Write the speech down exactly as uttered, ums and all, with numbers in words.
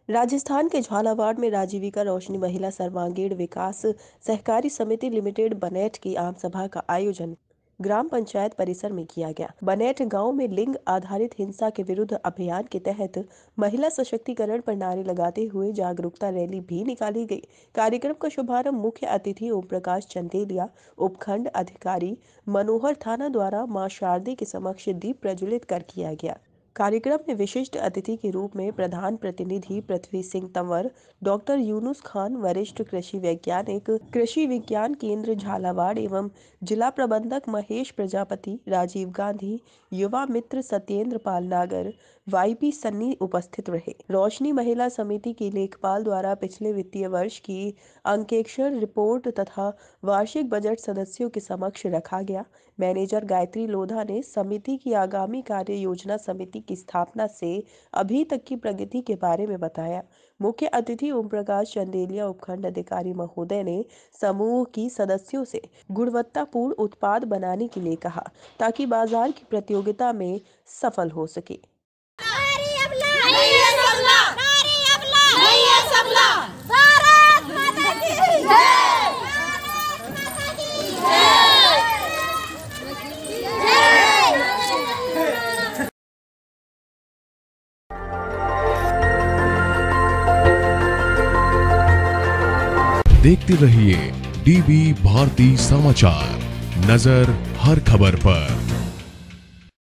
राजस्थान के झालावाड़ में राजीविका रोशनी महिला सर्वांगीण विकास सहकारी समिति लिमिटेड बनेट की आम सभा का आयोजन ग्राम पंचायत परिसर में किया गया। बनेट गांव में लिंग आधारित हिंसा के विरुद्ध अभियान के तहत महिला सशक्तिकरण पर नारे लगाते हुए जागरूकता रैली भी निकाली गई। कार्यक्रम का शुभारंभ मुख्य अतिथि ओम प्रकाश चंदेलिया, उपखंड अधिकारी मनोहर थाना द्वारा मां शारदे के समक्ष दीप प्रज्वलित कर किया गया। कार्यक्रम में विशिष्ट अतिथि के रूप में प्रधान प्रतिनिधि पृथ्वी सिंह तंवर, डॉक्टर यूनुस खान, वरिष्ठ कृषि वैज्ञानिक, कृषि विज्ञान केंद्र झालावाड़ एवं जिला प्रबंधक महेश प्रजापति, राजीव गांधी, युवा मित्र सत्येंद्र पाल नागर, वाईपी सन्नी उपस्थित रहे। रोशनी महिला समिति की लेखपाल द्वारा पिछले वित्तीय वर्ष की अंकेक्षण रिपोर्ट तथा वार्षिक बजट सदस्यों के समक्ष रखा गया। मैनेजर गायत्री लोधा ने समिति की आगामी कार्य योजना समिति की स्थापना से अभी तक की प्रगति के बारे में बताया। मुख्य अतिथि ओम प्रकाश चंदेलिया, उपखंड अधिकारी महोदय ने समूह की सदस्यों से गुणवत्तापूर्ण उत्पाद बनाने के लिए कहा ताकि बाजार की प्रतियोगिता में सफल हो सके। देखते रहिए डीवी भारती समाचार, नजर हर खबर पर।